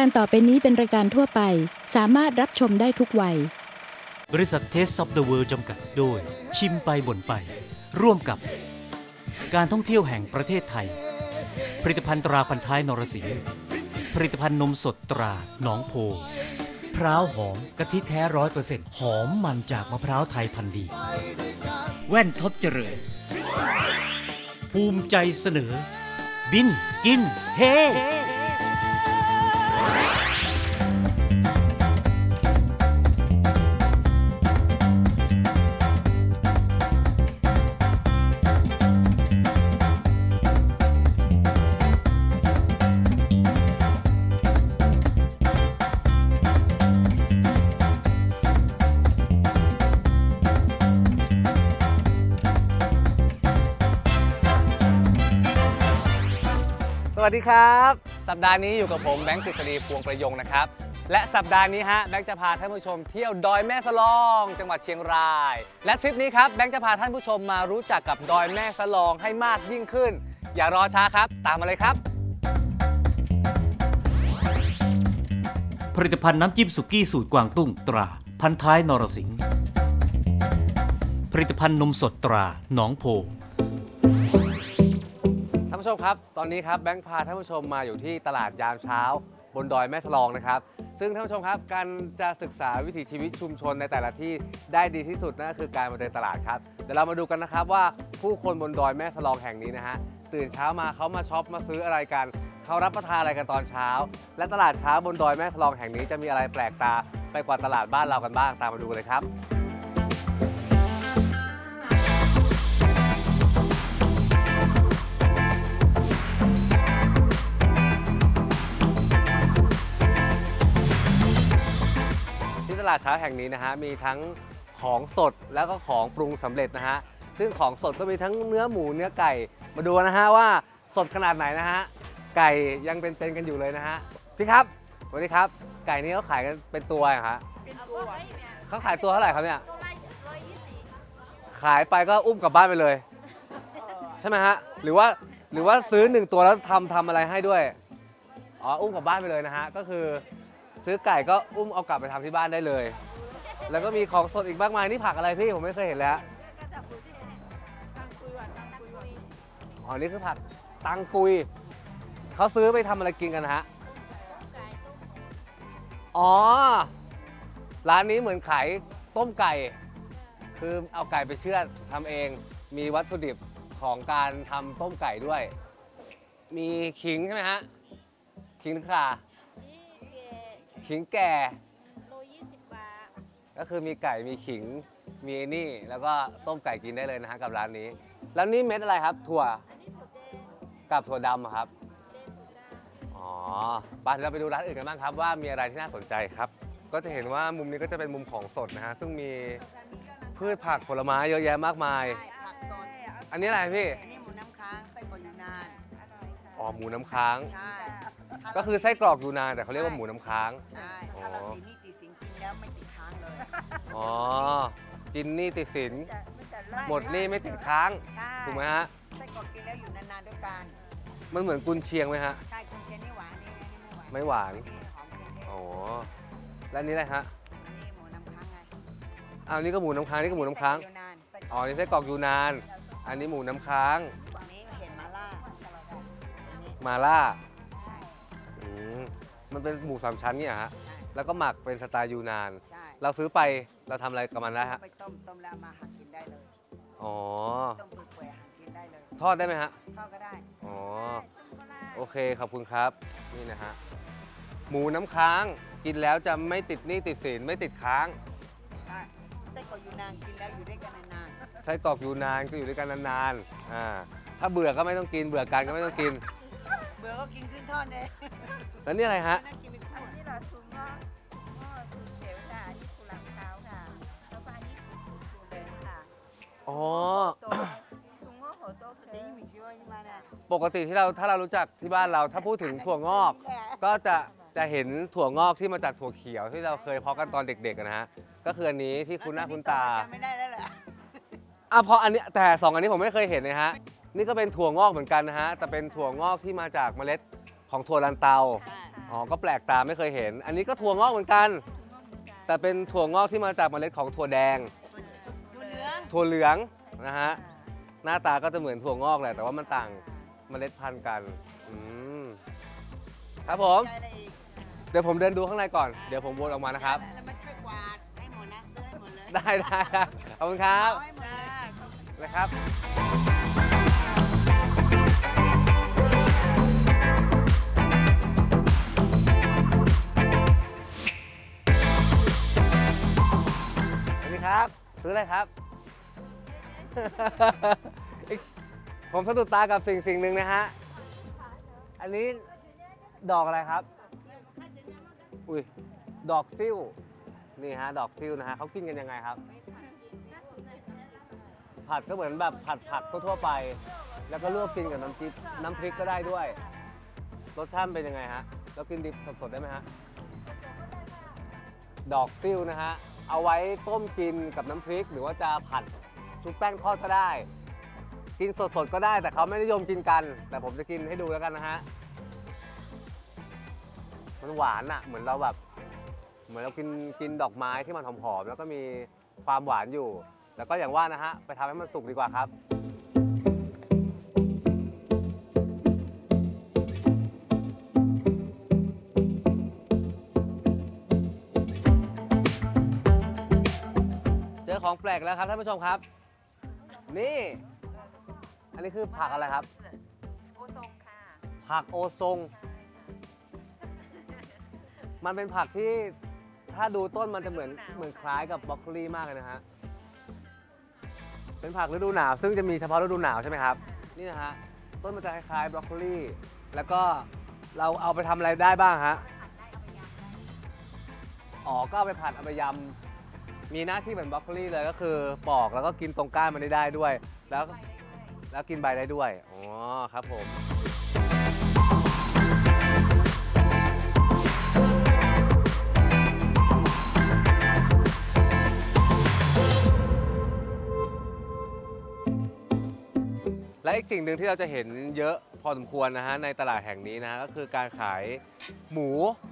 การต่อไปนี้เป็นรายการทั่วไปสามารถรับชมได้ทุกวัยบริษัท Taste of the World จำกัดโดยชิมไปบ่นไปร่วมกับการท่องเที่ยวแห่งประเทศไทยผลิตภัณฑ์ตราพันท้ายนรสิงห์ผลิตภัณฑ์นมสดตราหนองโพพร้าวหอมกะทิแท้ 100% หอมมันจากมะพร้าวไทยพันธุ์ดีแว่นท็อปเจริญภูมิใจเสนอบินกินเฮสวัสดีครับสัปดาห์นี้อยู่กับผมแบงค์กฤษฎีพวงประยงนะครับและสัปดาห์นี้ฮะแบงค์จะพาท่านผู้ชมเที่ยวดอยแม่สลองจังหวัดเชียงรายและทริปนี้ครับแบงค์จะพาท่านผู้ชมมารู้จักกับดอยแม่สลองให้มากยิ่งขึ้นอย่ารอช้าครับตามมาเลยครับผลิตภัณฑ์น้ำจิ้มสุกี้สูตรกวางตุ้งตราพันท้ายนรสิงห์ผลิตภัณฑ์นมสดตราหนองโพท่านผู้ชมครับตอนนี้ครับแบงค์พาท่านผู้ชมมาอยู่ที่ตลาดยามเช้าบนดอยแม่สลองนะครับซึ่งท่านผู้ชมครับการจะศึกษาวิถีชีวิตชุมชนในแต่ละที่ได้ดีที่สุดนั่นก็คือการมาเดินตลาดครับเดี๋ยวเรามาดูกันนะครับว่าผู้คนบนดอยแม่สลองแห่งนี้นะฮะตื่นเช้ามาเขามาช็อปมาซื้ออะไรกันเขารับประทานอะไรกันตอนเช้าและตลาดเช้าบนดอยแม่สลองแห่งนี้จะมีอะไรแปลกตาไปกว่าตลาดบ้านเรากันบ้างตามมาดูเลยครับตลาดเช้าแห่งนี้นะฮะมีทั้งของสดแล้วก็ของปรุงสำเร็จนะฮะซึ่งของสดก็มีทั้งเนื้อหมูเนื้อไก่มาดูนะฮะว่าสดขนาดไหนนะฮะไก่ยังเป็นกันอยู่เลยนะฮะพี่ครับสวัสดีครับไก่นี้เขาขายกันเป็นตัวเหรอฮะเป็นตัวเขาขายตัวเท่าไหร่ครับเนี่ยขายไปก็อุ้มกลับบ้านไปเลยใช่ไหมฮะหรือว่าซื้อ1ตัวแล้วทำอะไรให้ด้วยอ๋ออุ้มกลับบ้านไปเลยนะฮะก็คือซื้อไก่ก็อุ้มเอากลับไปทำที่บ้านได้เลยแล้วก็มีของสดอีกมากมายนี่ผักอะไรพี่ผมไม่เคยเห็นแล้วอ๋อนี่คือผักตังกุยเขาซื้อไปทำอะไรกินกันฮะอ๋อร้านนี้เหมือนขายต้มไก่คือเอาไก่ไปเชือดทำเองมีวัตถุดิบของการทำต้มไก่ด้วยมีขิงใช่ไหมฮะขิงข่าขิงแก่โล20 บาทก็คือมีไก่มีขิงมีนี่แล้วก็ต้มไก่กินได้เลยนะฮะกับร้านนี้แล้วนี่เม็ดอะไรครับถั่วกับถั่วดำครับอ๋อไปเราไปดูร้านอื่นกันบ้างครับว่ามีอะไรที่น่าสนใจครับก็จะเห็นว่ามุมนี้ก็จะเป็นมุมของสดนะฮะซึ่งมีพืชผักผลไม้เยอะแยะมากมายอันนี้อะไรพี่อันนี้หมูน้ำค้างไส้กรอกยูนานอ๋อหมูน้ำค้างใช่ก็คือไส้กรอกยูนานแต่เขาเรียกว่าหมูน้ำค้างใช่ถ้าเราติดนี่ติดสินกินแล้วไม่ติดค้างเลยอ๋อกินนี่ติดสินหมดนี่ไม่ติดค้างถูกไหมฮะไส้กรอกกินแล้วอยู่นานๆด้วยกันมันเหมือนกุนเชียงไหมฮะใช่กุนเชียงนี่หวานนี่ไม่หวานอ๋อแล้วนี้อะไรฮะอันนี้หมูน้ำค้างไงอ้าวนี่ก็หมูน้ำค้างนี่ก็หมูน้ำค้างอ๋อนี่ไส้กรอกยูนานอันนี้หมูน้ำค้างอันนี้เห็นมาล่ามันเป็นหมู3 ชั้นเนี่ยฮะแล้วก็หมักเป็นสไตล์ยูนานเราซื้อไปเราทำอะไรกับมันได้ฮะไปต้มแล้วมาหั่นกินได้เลยอ๋อต้มเปื่อยๆหั่นกินได้เลยทอดได้ไหมฮะทอดก็ได้อ๋อโอเคขอบคุณครับนี่นะฮะหมูน้ำค้างกินแล้วจะไม่ติดหนี้ติดสินไม่ติดค้างไส้กรอกยูนานกินแล้วอยู่ด้วยกันนานๆไส้กรอกยูนานก็อยู่ด้วยกันนานๆถ้าเบื่อก็ไม่ต้องกินเบื่อกันก็ไม่ต้องกินเบื่อก็กินขึ้นทอดเลยแล้วนี่อะไรฮะอันนี้เราซุปงอกเขียวค่ะอันนี้กุหลาบขาวค่ะแล้วก็อันนี้กุแดงค่ะอ๋อซุปงอกหัวโตสุดที่มีชื่อว่ายี่มาเนี่ยปกติถ้าเรารู้จักที่บ้านเราถ้าพูดถึงถั่วงอกก็จะเห็นถั่วงอกที่มาจากถั่วเขียวที่เราเคยเพาะกันตอนเด็กๆนะฮะก็คืออันนี้ที่คุณหน้าคุณตาไม่ได้แล้วแหละเพราะอันนี้แต่2อันนี้ผมไม่เคยเห็นนะฮะนี่ก็เป็นถั่วงอกเหมือนกันนะฮะแต่เป็นถั่วงอกที่มาจากเมล็ดของถั่วลันเตาอ๋อก็แปลกตาไม่เคยเห็น อันนี้ก็ถั่วงอกเหมือนกัน แต่เป็นถั่วงอกที่มาจากเมล็ดของถั่วแดงถั่วเหลืองนะฮะหน้าตาก็จะเหมือนถั่วงอกแหละแต่ว่ามันต่างเมล็ดพันธุ์กันครับผมเดี๋ยวผมเดินดูข้างในก่อนเดี๋ยวผมวนออกมานะครับแล้วมันช่วยกวาดให้หมดนะเสื้อให้หมดเลยได้ขอบคุณครับเอาให้หมดเลยนะครับสวัสดีครับซื้ออะไรครับ ผมสะดุดตากับสิ่งหนึ่งนะฮะอันนี้ดอกอะไรครับอุ้ยดอกซิ่วนี่ฮะดอกซิ่วนะฮะเขากินกันยังไงครับผัดก็เหมือนแบบผัดผักทั่วๆไปแล้วก็ลวกกินกับน้ำพริกก็ได้ด้วยรสชาติเป็นยังไงฮะแล้วกินดิบสดๆได้ไหมฮะดอกซิ่วนะฮะเอาไว้ต้มกินกับน้ำพริกหรือว่าจะผัดชุบแป้งทอดก็ได้กินสดๆก็ได้แต่เขาไม่นิยมกินกันแต่ผมจะกินให้ดูแล้วกันนะฮะมันหวานอะเหมือนเรากินดอกไม้ที่มันหอมๆแล้วก็มีความหวานอยู่แล้วก็อย่างว่านะฮะไปทำให้มันสุกดีกว่าครับเจอของแปลกแล้วครับท่านผู้ชมครับนี่อันนี้คือผักอะไรครับโอซงค่ะผักโอซงมันเป็นผักที่ถ้าดูต้นมันจะเหมือนคล้ายกับบรอกโคลีมากเลยนะฮะเป็นผักฤดูหนาวซึ่งจะมีเฉพาะฤดูหนาวใช่ไหมครับนี่นะฮะต้นมันจะคล้ายๆบรอกโคลีแล้วก็เราเอาไปทำอะไรได้บ้างฮะอ๋อก็เอาไปผัดเอาไปยำมีหน้าที่เหมือนบรอกโคลีเลยก็คือปอกแล้วก็กินตรงก้านมันได้ด้วยแล้วกินใบได้ด้วยอ๋อครับผมและอีกสิ่งหนึ่งที่เราจะเห็นเยอะพอสมควรนะฮะในตลาดแห่งนี้นะฮะก็คือการขายหมู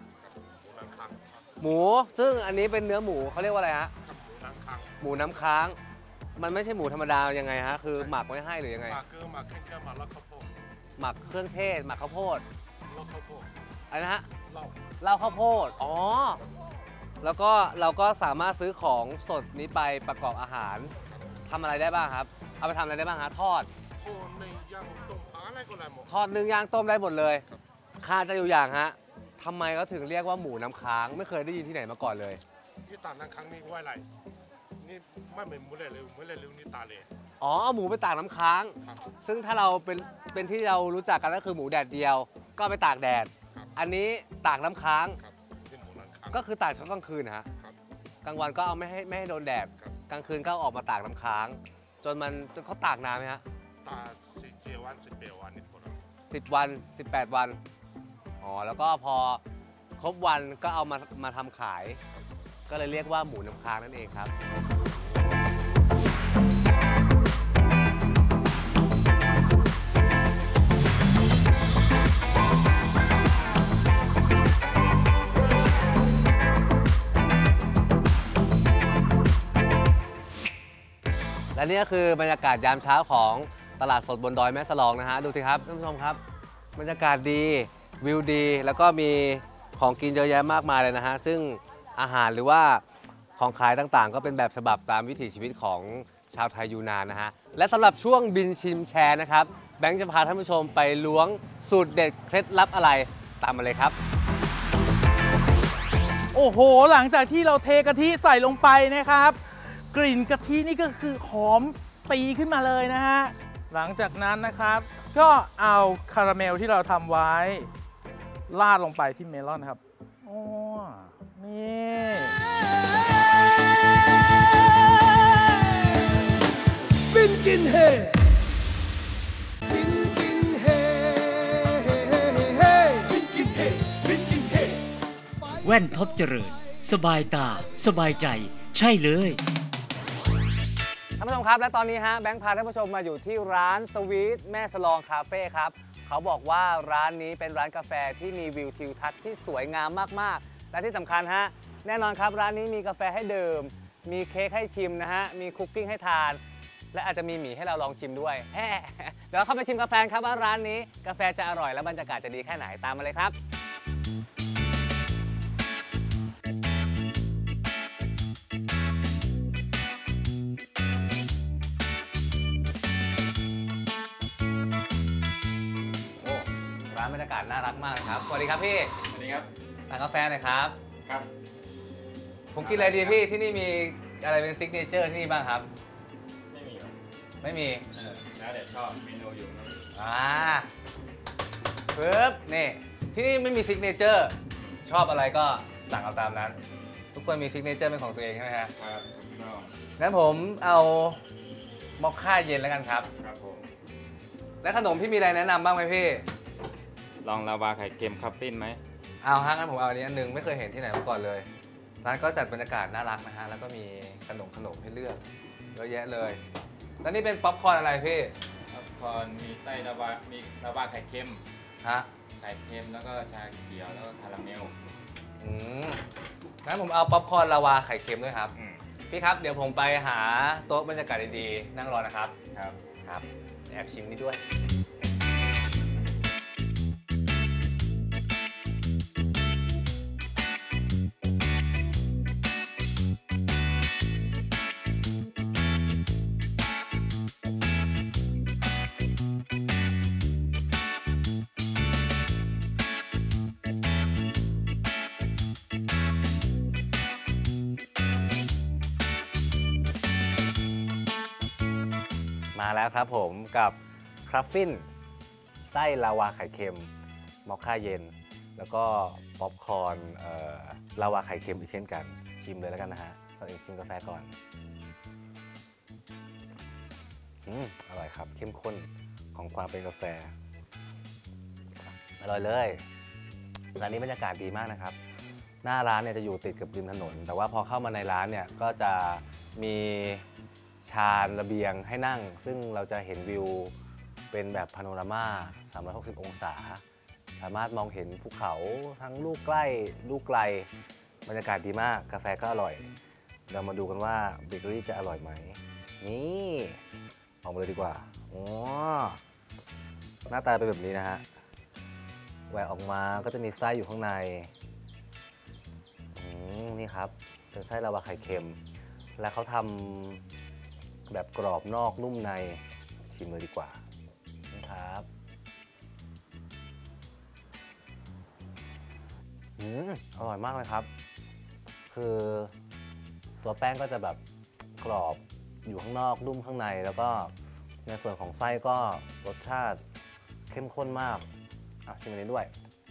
ซึ่งอันนี้เป็นเนื้อหมูเขาเรียกว่าอะไรฮะหมูน้ำค้างมันไม่ใช่หมูธรรมดายังไงฮะคือหมักไว้ให้หรือยังไงหมักเครื่องเทศหมักข้าวโพดหมักเครื่องเทศหมักข้าวโพดอะไรนะฮะเหล้าข้าวโพดอ๋อแล้วก็เราก็สามารถซื้อของสดนี้ไปประกอบอาหารทำอะไรได้บ้างครับเอาไปทำอะไรได้บ้างฮะทอดนึ่งย่างต้มอะไรก็ได้หมดทอดนึ่งย่างต้มได้หมดเลยคาจะอยู่อย่างฮะทำไมเขาถึงเรียกว่าหมูน้ำค้างไม่เคยได้ยินที่ไหนมาก่อนเลยที่ตากน้ำค้างนี่ว่าอะไรนี่ไม่เหมือนหมูเลยนี่ตาเลยอ๋อเอาหมูไปตากน้ำค้างซึ่งถ้าเราเป็นที่เรารู้จักกันก็คือหมูแดดเดียวก็ไปตากแดดอันนี้ตากน้ำค้างก็คือตากทั้งกลางคืนนะฮะกลางวันก็เอาไม่ให้โดนแดดกลางคืนก็ออกมาตากน้ำค้างจนเขาตากนานไหมฮะตาก17 วัน18 วันนี่พอ 10 วัน18 วันอ๋อแล้วก็พอครบวันก็เอามาทำขายก็เลยเรียกว่าหมูน้ำค้างนั่นเองครับและนี่ก็คือบรรยากาศยามเช้าของตลาดสดบนดอยแม่สลองนะฮะดูสิครับท่านผู้ชมครับบรรยากาศดีวิวดีแล้วก็มีของกินเยอะแยะมากมายเลยนะฮะซึ่งอาหารหรือว่าของขายต่างๆก็เป็นแบบฉบับตามวิถีชีวิตของชาวไทยยูนานนะฮะและสำหรับช่วงบินชิมแชร์นะครับแบงค์จะพาท่านผู้ชมไปล้วงสูตรเด็ดเคล็ดลับอะไรตามมาเลยครับโอ้โหหลังจากที่เราเทกะทิใส่ลงไปนะครับกลิ่นกะทินี่ก็คือหอมตีขึ้นมาเลยนะฮะหลังจากนั้นนะครับก็เอาคาราเมลที่เราทำไว้ราดลงไปที่เมลอนครับโอ้นี่บินกินเฮบินกินเฮบินกินเฮบินกินเฮแว่นท็อปเจริญสบายตาสบายใจใช่เลยท่านผู้ชมครับและตอนนี้ฮะแบงค์พาท่านผู้ชมมาอยู่ที่ร้านสวีทแม่สลองคาเฟ่ครับเขาบอกว่าร้านนี้เป็นร้านกาแฟที่มีวิวทิวทัศน์ที่สวยงามมากๆและที่สำคัญฮะแน่นอนครับร้านนี้มีกาแฟให้ดื่มมีเค้กให้ชิมนะฮะมีคุกกิ้งให้ทานและอาจจะมีหมี่ให้เราลองชิมด้วยเดี๋ยวเข้าไปชิมกาแฟครับว่าร้านนี้กาแฟจะอร่อยและบรรยากาศจะดีแค่ไหนตามมาเลยครับร้านบรรยากาศน่ารักมากครับสวัสดีครับพี่สวัสดีครับสั่งกาแฟหน่อยครับครับผมกินอะไรดีพี่ที่นี่มีอะไรเป็นซิกเนเจอร์ที่นี่บ้างครับไม่มีแล้วแต่ชอบเมนูอยู่ปึ๊บนี่ที่นี่ไม่มีซิกเนเจอร์ชอบอะไรก็สั่งเอาตามนั้นทุกคนมีซิกเนเจอร์เป็นของตัวเองใช่ไหมฮะครับงั้นผมเอามอคค่าเย็นแล้วกันครับครับผมและขนมพี่มีอะไรแนะนำบ้างไหมพี่ลองลาวาไข่เค็มคัฟฟินไหมเอาฮะงั้นผมเอาอันนี้อันนึงไม่เคยเห็นที่ไหนมาก่อนเลยร้านก็จัดบรรยากาศน่ารักนะฮะแล้วก็มีขนมให้เลือกเยอะแยะเลยแล้วนี่เป็นป๊อปคอร์นอะไรพี่ป๊อปคอร์นมีไส้ลาวามีลาวาไข่เค็มฮะไข่เค็มแล้วก็ชาเขียวแล้วก็คาราเมลงั้นผมเอาป๊อปคอร์นลาวาไข่เค็มด้วยครับพี่ครับเดี๋ยวผมไปหาโต๊ะบรรยากาศดีๆนั่งรอนะครับครับแอบชิมนี่ด้วยมาแล้วครับผมกับครัฟฟินไส้ลาวาไข่เค็มมอคค่าเย็นแล้วก็ป๊อปคอร์นลาวาไข่เค็มอีกเช่นกันชิมเลยแล้วกันนะฮะก่อนอื่นชิมกาแฟก่อนอร่อยครับเข้มข้นของความเป็นกาแฟอร่อยเลยร้านนี้บรรยากาศดีมากนะครับหน้าร้านเนี่ยจะอยู่ติดกับริมถนนแต่ว่าพอเข้ามาในร้านเนี่ยก็จะมีชานระเบียงให้นั่งซึ่งเราจะเห็นวิวเป็นแบบพาโนรามา360 องศาสามารถมองเห็นภูเขาทั้งลูกใกล้ลูกไกลบรรยากาศดีมากกาแฟก็อร่อยเรามาดูกันว่าเบเกอรี่จะอร่อยไหมนี่ออกมาเลยดีกว่าหน้าตาเป็นแบบนี้นะฮะแหวกออกมาก็จะมีไส้อยู่ข้างในนี่ครับเป็นไส้ลาวาไข่เค็มและเขาทำแบบกรอบนอกนุ่มในชิมเลยดีกว่านะครับอร่อยมากเลยครับคือตัวแป้งก็จะแบบกรอบอยู่ข้างนอกนุ่มข้างในแล้วก็ในส่วนของไส้ก็รสชาติเข้มข้นมากชิมอันนี้ด้วย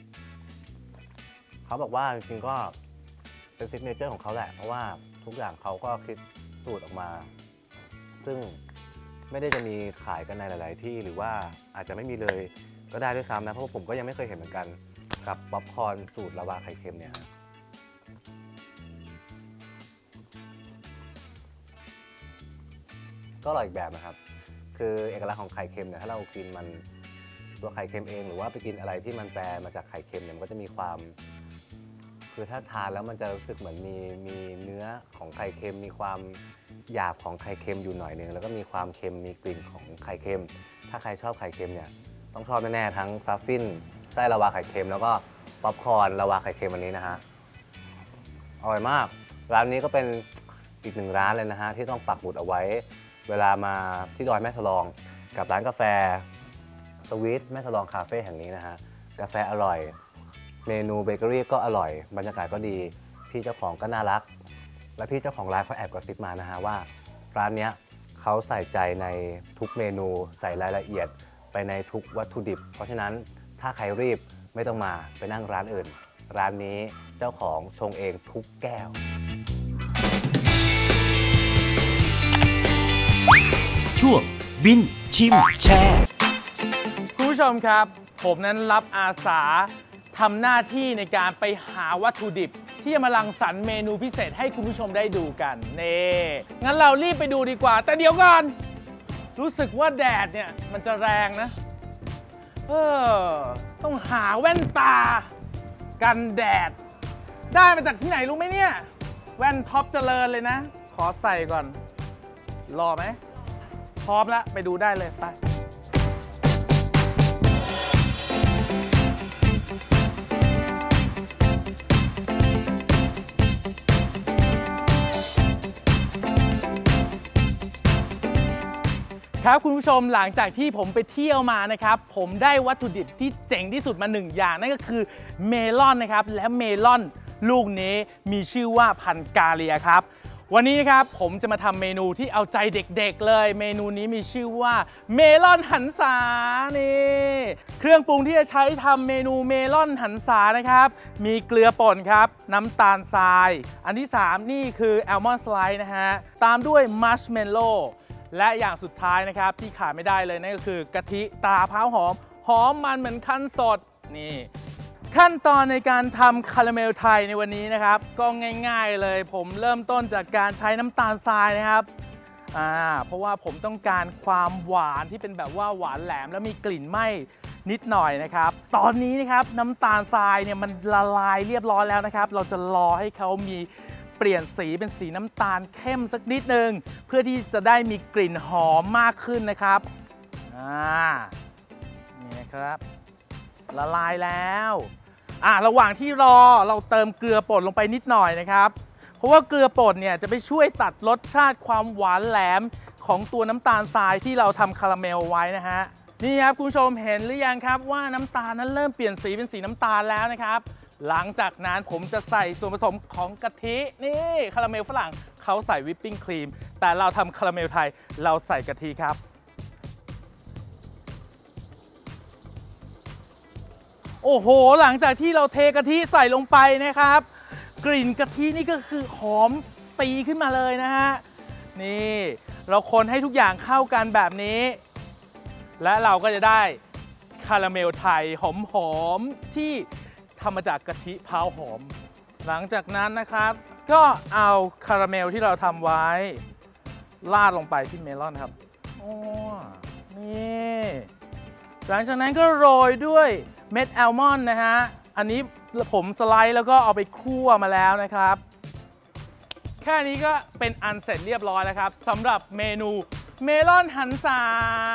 เขาบอกว่าจริงๆก็เป็นซิกเนเจอร์ของเขาแหละเพราะว่าทุกอย่างเขาก็คิดสูตรออกมาซึ่งไม่ได้จะมีขายกันในหลายๆที่หรือว่าอาจจะไม่มีเลยก็ได้ด้วยซ้ำนะเพราะผมก็ยังไม่เคยเห็นเหมือนกันกับป๊อปคอร์นสูตรลาวาไข่เค็มเนี่ยก็อร่อยอีกแบบนะครับคือเอกลักษณ์ของไข่เค็มเนี่ยถ้าเรากินมันตัวไข่เค็มเองหรือว่าไปกินอะไรที่มันแปรมาจากไข่เค็มเนี่ยมันก็จะมีความคือถ้าทานแล้วมันจะรู้สึกเหมือนมีเนื้อของไข่เค็มมีความหยาบของไข่เค็มอยู่หน่อยนึงแล้วก็มีความเค็มมีกลิ่นของไข่เค็มถ้าใครชอบไข่เค็มเนี่ยต้องชอบแน่ๆทั้งครัฟฟินไส้ลาวาไข่เค็มแล้วก็ป๊อปคอร์นลาวาไข่เค็มอันนี้นะฮะอร่อยมากร้านนี้ก็เป็นอีกหนึ่งร้านเลยนะฮะที่ต้องปักหมุดเอาไว้เวลามาที่ดอยแม่สลองกับร้านกาแฟสวีทแม่สลองคาเฟ่แห่งนี้นะฮะกาแฟอร่อยเมนูเบเกอรี่ก็อร่อยบรรยากาศก็ดีพี่เจ้าของก็น่ารักและพี่เจ้าของร้านเขาแอบกระซิบมานะฮะว่าร้านนี้เขาใส่ใจในทุกเมนูใส่รายละเอียดไปในทุกวัตถุดิบเพราะฉะนั้นถ้าใครรีบไม่ต้องมาไปนั่งร้านอื่นร้านนี้เจ้าของชงเองทุกแก้วช่วงบินชิมแชร์คุณผู้ชมครับผมนั้นรับอาสาทำหน้าที่ในการไปหาวัตถุดิบที่จะมารังสรรค์เมนูพิเศษให้คุณผู้ชมได้ดูกันงั้นเรารีบไปดูดีกว่าแต่เดี๋ยวก่อนรู้สึกว่าแดดเนี่ยมันจะแรงนะต้องหาแว่นตากันแดดได้มาจากที่ไหนรู้ไหมเนี่ยแว่นท็อปเจริญเลยนะขอใส่ก่อนรอไหมพร้อมแล้วไปดูได้เลยไปครับคุณผู้ชมหลังจากที่ผมไปเที่ยวมานะครับผมได้วัตถุดิบที่เจ๋งที่สุดมา1อย่างนั่นก็คือเมลอนนะครับและเมลอนลูกนี้มีชื่อว่าพันกาเลียครับวันนี้นะครับผมจะมาทำเมนูที่เอาใจเด็กๆเลยเมนูนี้มีชื่อว่าเมลอนหันษานี่เครื่องปรุงที่จะใช้ทำเมนูเมลอนหันษานะครับมีเกลือป่นครับน้ำตาลทรายอันที่3นี่คือแอลมอนด์สไลด์นะฮะตามด้วยมัชเมลโล่และอย่างสุดท้ายนะครับที่ขาดไม่ได้เลยนั่นก็คือกะทิตราพร้าวหอมมันเหมือนคั้นสดนี่ขั้นตอนในการทำคาราเมลไทยในวันนี้นะครับก็ง่ายๆเลยผมเริ่มต้นจากการใช้น้ำตาลทรายนะครับเพราะว่าผมต้องการความหวานที่เป็นแบบว่าหวานแหลมแล้วมีกลิ่นไหม้นิดหน่อยนะครับตอนนี้นะครับน้ำตาลทรายเนี่ยมันละลายเรียบร้อยแล้วนะครับเราจะรอให้เขามีเปลี่ยนสีเป็นสีน้ำตาลเข้มสักนิดนึงเพื่อที่จะได้มีกลิ่นหอมมากขึ้นนะครับนี่นะครับละลายแล้วระหว่างที่รอเราเติมเกลือป่นลงไปนิดหน่อยนะครับเพราะว่าเกลือป่นเนี่ยจะไปช่วยตัดรสชาติความหวานแหลมของตัวน้ำตาลทรายที่เราทำคาราเมลไว้นะฮะนี่ครับคุณผู้ชมเห็นหรือยังครับว่าน้ำตาลนั้นเริ่มเปลี่ยนสีเป็นสีน้ำตาลแล้วนะครับหลังจากนั้นผมจะใส่ส่วนผสมของกะทินี่คาราเมลฝรั่งเขาใส่วิปปิ้งครีมแต่เราทำคาราเมลไทยเราใส่กะทิครับโอ้โหหลังจากที่เราเทกะทิใส่ลงไปนะครับกลิ่นกะทินี่ก็คือหอมตีขึ้นมาเลยนะฮะนี่เราคนให้ทุกอย่างเข้ากันแบบนี้และเราก็จะได้คาราเมลไทยหอมๆที่ทำมาจากกะทิพร้าวหอมหลังจากนั้นนะครับก็เอาคาราเมลที่เราทำไว้ราดลงไปที่เมลอนครับนี่หลังจากนั้นก็โรยด้วยเม็ดแอลมอนด์นะฮะอันนี้ผมสไลด์แล้วก็เอาไปคั่วมาแล้วนะครับแค่นี้ก็เป็นอันเสร็จเรียบร้อยแล้วครับสำหรับเมนูเมลอนหันษา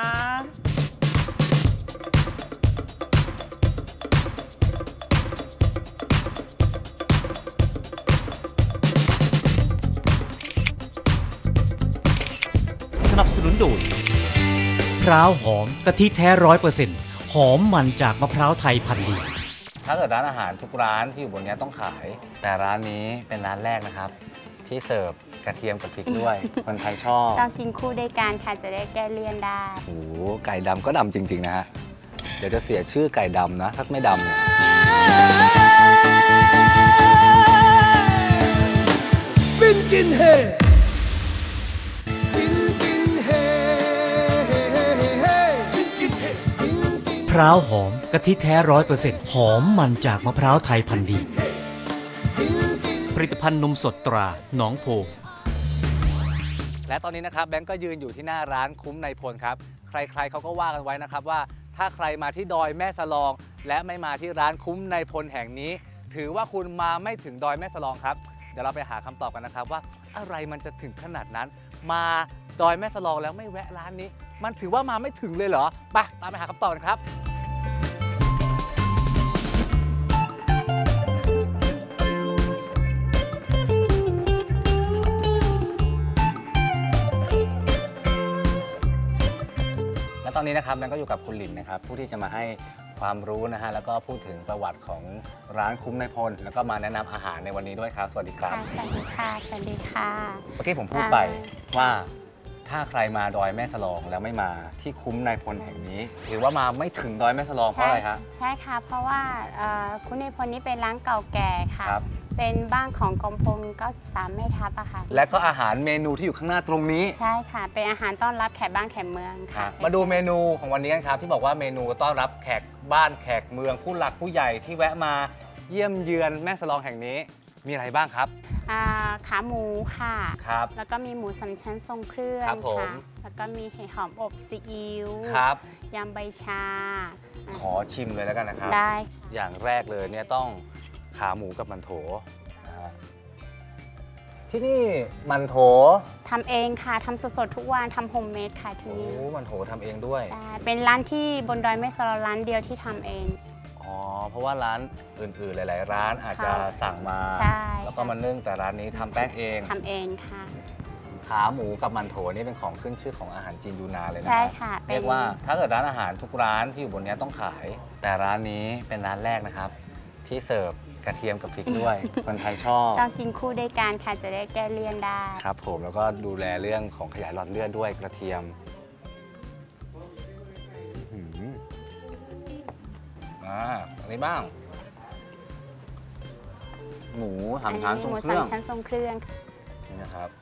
สนับสนุนโดยพร้าวหอมกะทิแท้ 100% หอมมันจากมะพร้าวไทยพันธุ์ดีถ้าเกิดร้านอาหารทุกร้านที่อยู่บนนี้ต้องขายแต่ร้านนี้เป็นร้านแรกนะครับที่เสิร์ฟกระเทียมกับพริกด้วย คนไทยชอบต้องกินคู่ด้วยกันค่ะจะได้แก้เลี่ยนได้โอ้โหไก่ดำก็ดำจริงๆนะฮะเดี๋ยวจะเสียชื่อไก่ดำนะถ้าไม่ดำเนี่ยฟินกินเฮพร้าวหอมกะทิแท้ 100% หอมมันจากมะพร้าวไทยพันธุ์ดีผลิตภัณฑ์นมสดตราหนองโพและตอนนี้นะครับแบงก์ก็ยืนอยู่ที่หน้าร้านคุ้มในพลครับใครๆเขาก็ว่ากันไว้นะครับว่าถ้าใครมาที่ดอยแม่สลองและไม่มาที่ร้านคุ้มในพลแห่งนี้ถือว่าคุณมาไม่ถึงดอยแม่สลองครับเดี๋ยวเราไปหาคำตอบกันนะครับว่าอะไรมันจะถึงขนาดนั้นมาดอยแม่สลองแล้วไม่แวะร้านนี้มันถือว่ามาไม่ถึงเลยเหรอไปตามไปหาคำตอบกันครับและตอนนี้นะครับแบงก์ก็อยู่กับคุณหลินนะครับผู้ที่จะมาให้ความรู้นะฮะแล้วก็พูดถึงประวัติของร้านคุ้มในพลแล้วก็มาแนะนำอาหารในวันนี้ด้วยครับสวัสดีครับสวัสดีค่ะสวัสดีค่ะเมื่อกี้ผมพูดไปว่าถ้าใครมาดอยแม่สลองแล้วไม่มาที่คุ้มในพลแห่งนี้ถือว่ามาไม่ถึงดอยแม่สลองเพราะอะไรครับใช่ค่ะเพราะว่าคุ้มในพลนี้เป็นร้านเก่าแก่ค่ะเป็นบ้านของกรมพล93แม่ทัพอะค่ะและก็อาหารเมนูที่อยู่ข้างหน้าตรงนี้ใช่ค่ะเป็นอาหารต้อนรับแขกบ้านแขกเมืองค่ะมาดูเมนูของวันนี้กันครับที่บอกว่าเมนูต้อนรับแขกบ้านแขกเมืองผู้หลักผู้ใหญ่ที่แวะมาเยี่ยมเยือนแม่สลองแห่งนี้มีอะไรบ้างครับขาหมูค่ะครับแล้วก็มีหมูสามชั้นทรงเครื่องค่ะแล้วก็มีเห็ดหอมอบซีอิ๊วครับยำใบชาขอชิมเลยแล้วกันนะครับได้อย่างแรกเลยเนี่ยต้องขาหมูกับมันโถนะฮะที่นี่มันโถทำเองค่ะทำสดๆทุกวันทำโฮมเมดค่ะที่โอ้นี่มันโถทำเองด้วยใช่เป็นร้านที่บนดอยแม่สลองร้านเดียวที่ทำเองอ๋อเพราะว่าร้านอื่นๆหลายๆร้านอาจจะสั่งมาใช่แล้วก็มานึ่งแต่ร้านนี้ทำแป้งเองทำเองค่ะขาหมูกับมันโถนี่เป็นของขึ้นชื่อของอาหารจีนยูนานเลยนะใช่ค่ะเป็นเรียกว่าถ้าเกิดร้านอาหารทุกร้านที่อยู่บนนี้ต้องขาย แต่ร้านนี้เป็นร้านแรกนะครับ ที่เสิร์ฟกระเทียมกับพริกด้วย คนไทยชอบต้องกินคู่ด้วยกันค่ะจะได้แก้เลี่ยนได้ครับผมแล้วก็ดูแลเรื่องของขยายหลอดเลือดด้วยกระเทียมอันนี้บ้าง หมูสามชั้นทรงเครื่องหมูสามชั้นทรงเครื่องนี่นะครับ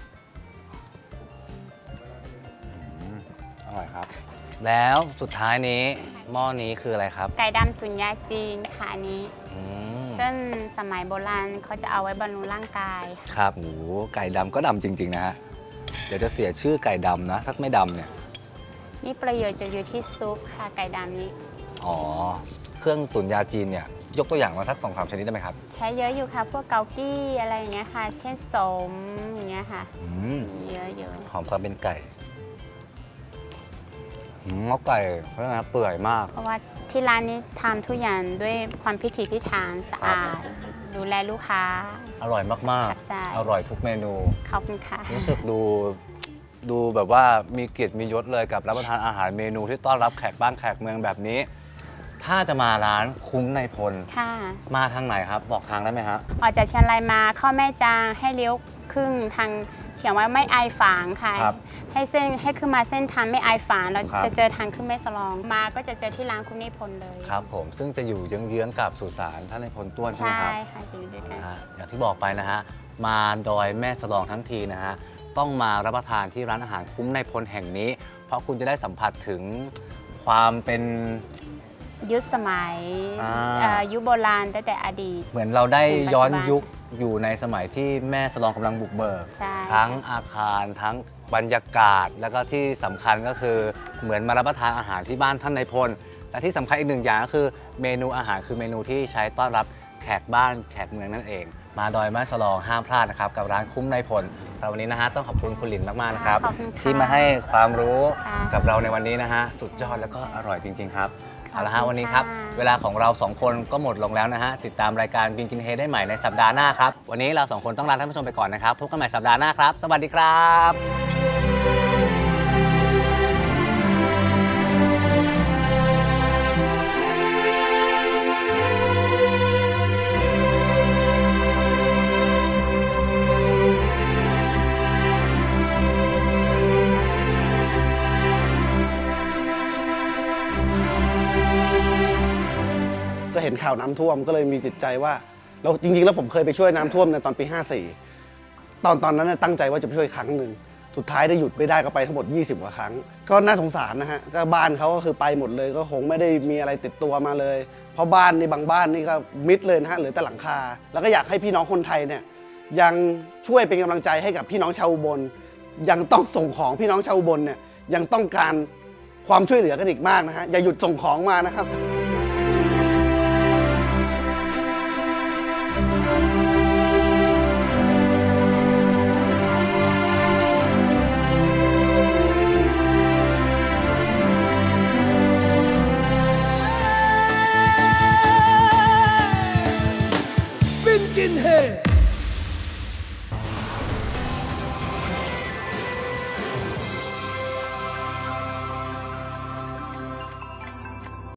อร่อยครับ แล้วสุดท้ายนี้หม้อนี้คืออะไรครับไก่ดำตุ๋นยาจีนค่ะอันนี้อืมซึ่งสมัยโบราณเขาจะเอาไว้บำรุงร่างกายค่ะครับโอ้โหไก่ดำก็ดำจริงๆนะฮะเดี๋ยวจะเสียชื่อไก่ดำนะถ้าไม่ดำเนี่ยนี่ประโยชน์จะอยู่ที่ซุปค่ะไก่ดำนี้อ๋อเครื่องตุ๋นยาจีนเนี่ยยกตัวอย่างมาสัก2-3ชนิดได้ไหมครับใช้เยอะอยู่ค่ะ พวกเกากี้อะไรอย่างเงี้ยค่ะ เช่นสมอย่างเงี้ยค่ะ เยอะอยู่หอมความเป็นไก่งอกไก่เพราะฉะนั้นเปื่อยมากเพราะว่าที่ร้านนี้ทำทุกอย่างด้วยความพิถีพิถันสะอาด ดูแลลูกค้าอร่อยมากประทับใจๆ อร่อยทุกเมนูขอบคุณค่ะรู้สึกดูแบบว่ามีเกียรติมียศเลยกับรับประทานอาหารเมนูที่ต้อนรับแขกบ้านแขกเมืองแบบนี้ ถ้าจะมาร้านคุ้มในพลค่ะมาทางไหนครับ บอกทางได้ไหมฮะออกจากเชียงรายมาเข้าแม่จางให้เลี้ยวครึ่งทางเขียนว่าไม่อายฝางค่ะครับให้ขึ้นมาเส้นทางไม่อายฝางเราครับจะเจอทางขึ้นแม่สลองมาก็จะเจอที่ร้านคุณนิพนธ์เลยครับผมซึ่งจะอยู่เยื้องๆกับสุสานท่านในพลต้วนใช่ไหมใช่ครับค่ะจะอยู่ด้วยกันอย่างที่บอกไปนะฮะมาดอยแม่สลองทั้งทีนะฮะต้องมารับประทานที่ร้านอาหารคุ้มในพลแห่งนี้ เพราะคุณจะได้สัมผัสถึงความเป็นยุคสมัยยุคโบราณตั้งแต่อดีตเหมือนเราได้ถึงปัจจุบันย้อนยุคอยู่ในสมัยที่แม่สลองกำลังบุกเบิกใช่ทั้งอาคารทั้งบรรยากาศ แล้วก็ที่สำคัญก็คือเหมือนมารับประทานอาหารที่บ้านท่านนายพลและที่สำคัญอีกหนึ่งอย่างก็คือเมนูอาหารคือเมนูที่ใช้ต้อนรับแขกบ้านแขกเมืองนั่นเอง มาดอยแม่สลองห้ามพลาดนะครับกับร้านคุ้มนายพลสำหรับวันนี้นะฮะต้องขอบคุณคุณหลินมากๆนะครับขอบคุณค่ะที่มาให้ความรู้ค่ะกับเราในวันนี้นะฮะสุดยอดแล้วก็อร่อยจริง ๆ ครับ เอาละฮะขอบคุณวันนี้ครับค่ะเวลาของเรา2คนก็หมดลงแล้วนะฮะติดตามรายการบินกินเฮได้ใหม่ในสัปดาห์หน้าครับวันนี้เรา2คนต้องลาท่านผู้ชมไปก่อนนะครับพบกันใหม่สัปดาห์หน้าครับสวัสดีครับก็เห็นข่าวน้ำท่วมก็เลยมีจิตใจว่าเราจริงๆแล้วผมเคยไปช่วยน้ำท่วมในตอนปี 54 ตอนนั้นตั้งใจว่าจะไปช่วยครั้งหนึ่งสุดท้ายได้หยุดไม่ได้ก็ไปทั้งหมด20 กว่าครั้งก็น่าสงสารนะฮะก็บ้านเขาก็คือไปหมดเลยก็คงไม่ได้มีอะไรติดตัวมาเลย เพราะบ้านนี่บางบ้านนี่ก็มิดเลยนะฮะเหลือแต่หลังคาแล้วก็อยากให้พี่น้องคนไทยเนี่ยยังช่วยเป็นกำลังใจให้กับพี่น้องชาวอุบลยังต้องส่งของพี่น้องชาวอุบลเนี่ยยังต้องการความช่วยเหลือกันอีกมากนะฮะอย่าหยุดส่งของมานะครับ